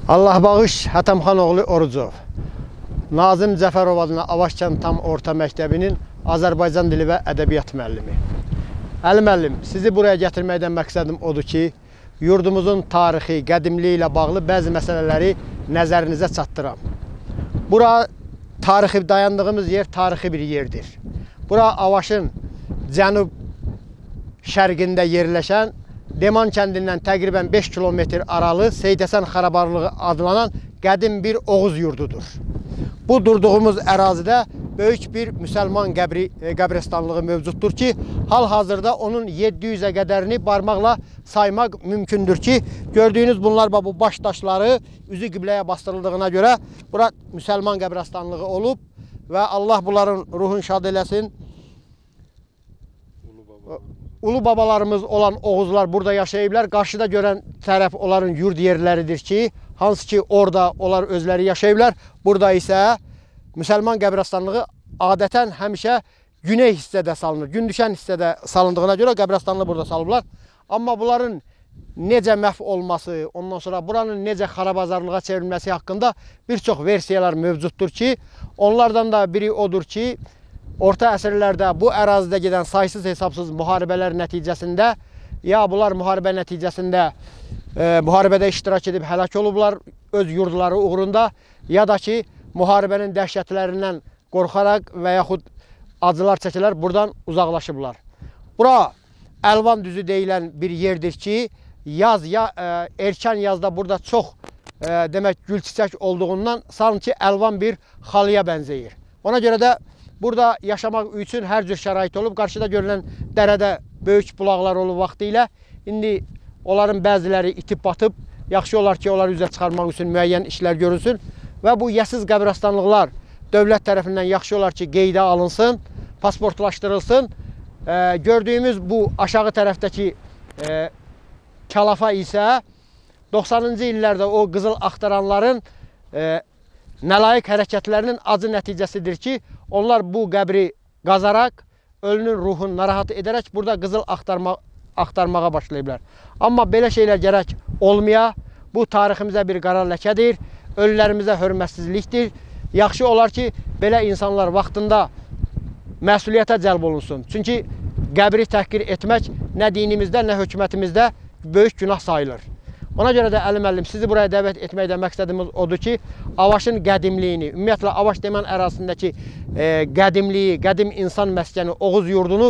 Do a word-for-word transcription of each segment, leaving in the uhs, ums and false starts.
Allah bağış Hətəmxan oğlu Orucov, Nazim Cəfərov adına Avaşkən Tam Orta Məktəbinin Azərbaycan dili və ədəbiyyat müəllimi. Əli müəllim, sizi buraya gətirməkdən məqsədim odur ki, yurdumuzun tarixi, qədimliyi ilə bağlı bəzi məsələləri nəzərinizə çatdıram. Bura tarixi dayandığımız yer tarixi bir yerdir. Bura Avaşın cənub şərqində yerləşən Deman kəndindən təqribən beş kilometr aralı Seyid Həsən Xarabarlığı adlanan qədim bir Oğuz yurdudur. Bu durduğumuz ərazidə böyük bir müsəlman qəbri, qəbristanlığı mövcuddur ki, hal-hazırda onun yeddi yüzə qədərini barmaqla saymaq mümkündür ki, gördüyünüz bunlar bu baş daşları üzü qibləyə bastırıldığına görə bura müsəlman qəbristanlığı olub və Allah bunların ruhunu şad eləsin. Ulu babalarımız olan Oğuzlar burada yaşayıblar. Qarşıda görən tərəf onların yurd yerləridir ki, hansı ki orada onlar özləri yaşayıblar. Burada isə müsəlman qəbristanlığı adətən həmişə güney hissədə salınır. Gün düşən hissədə salındığına görə qəbristanlığı burada salıblar. Amma bunların necə məhv olması, ondan sonra buranın necə xarabazarlığa çevrilməsi haqqında bir çox versiyalar mövcuddur ki, onlardan da biri odur ki, Orta əsrlərdə bu ərazidə gedən saysız hesabsız müharibələr nəticəsində ya bunlar müharibə nəticəsində e, müharibədə iştirak edib həlak olublar öz yurdları uğrunda, ya da ki müharibənin dəhşətlərindən qorxaraq və yaxud acılar çəkilər buradan uzaqlaşıblar. Bura Əlvan düzü deyilən bir yerdir ki, yaz ya e, erkən yazda burada çox e, demək gül çiçək olduğundan sanki əlvan bir xalıya bənzəyir. Ona görə də burada yaşamaq üçün hər cür şərait olub. Qarşıda görülən dərədə böyük bulaqlar olub vaxtı ilə. İndi onların bəziləri itib batıb. Yaxşı olar ki, onları üzə çıxarmaq üçün müəyyən işlər görülsün. Və bu yəsiz qəbristanlıqlar dövlət tərəfindən yaxşı olar ki, qeydə alınsın, pasportlaşdırılsın. E, gördüyümüz bu aşağı tərəfdəki e, kalafa isə doxsanıncı illərdə o qızıl axtaranların e, nələyiq hərəkətlərinin acı nəticəsidir ki, onlar bu qəbri qazaraq, ölünün ruhunu narahat edərək burada qızıl axtarma, axtarmağa başlayıblar. Amma belə şeylər gərək olmaya, bu tariximizə bir qara ləkədir, ölülərimizə hörmətsizlikdir. Yaxşı olar ki, belə insanlar vaxtında məsuliyyətə cəlb olunsun. Çünki qəbri təhqir etmək nə dinimizdə, nə hökumətimizdə böyük günah sayılır. Ona görə də Əli müəllim, sizi buraya dəvət etməkdə məqsədimiz odur ki, Avaşın qədimliyini, ümumiyyətlə Avaş Deman ərazisindəki e, qədimliyi, qədim insan məskəni Oğuz yurdunu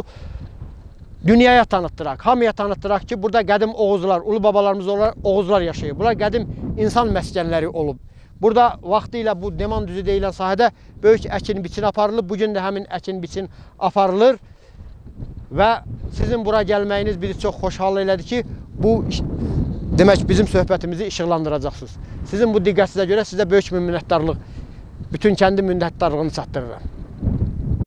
dünyaya tanıtdıraq, hamıya tanıtdıraq ki, burada qədim Oğuzlar, ulu babalarımız olarak Oğuzlar yaşayıb. Bunlar qədim insan məskənləri olub. Burada vaxtı ilə bu Deman düzü deyilən sahədə böyük əkin biçin aparılıb, bugün də həmin əkin biçin aparılır və sizin bura gəlməyiniz bizi çox xoşhal elədi ki, bu demək bizim söhbətimizi işıqlandıracaqsınız. Sizin bu diqqətinizə görə sizə böyük minnətdarlıq, bütün kəndi minnətdarlığını çatdırıram.